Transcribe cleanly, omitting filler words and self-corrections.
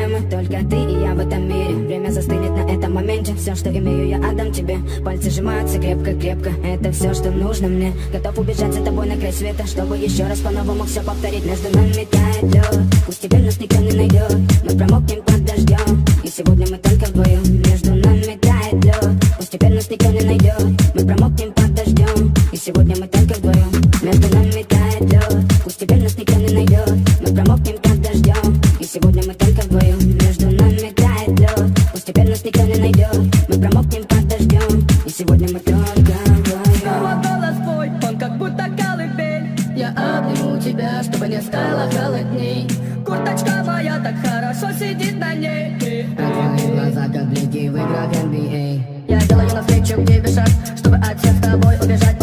мы, только ты и я в этом мире. Время застынет на этом моменте. Все, что имею, я отдам тебе. Пальцы сжимаются крепко-крепко. Это все, что нужно мне. Готов убежать за тобой на край света, чтобы еще раз по-новому все повторить. Между нами тает лед. Пусть теперь нас никто не найдет. Мы промокнем под дождем. И сегодня мы только вдвоем. Между нами тает лед. Пусть теперь нас никто не найдет. Мы промокнем под дождем. И сегодня мы только вдвоем. Между нами тает лед. Пусть теперь нас никто не найдет. Мы промокнем под дождем. И сегодня мы только вдвоем. Между нами тает лед. Пусть теперь нас никто не найдет. Мы промокнем под дождем. И сегодня мы только вдвоем. Снова голос твой, он как будто колыбель. Я обниму тебя, чтобы не стало холодней. Курточка моя так хорошо сидит на ней. А твои глаза как блики в играх NBA. Я делаю навстречу к тебе шаг, чтобы от всех с тобой убежать.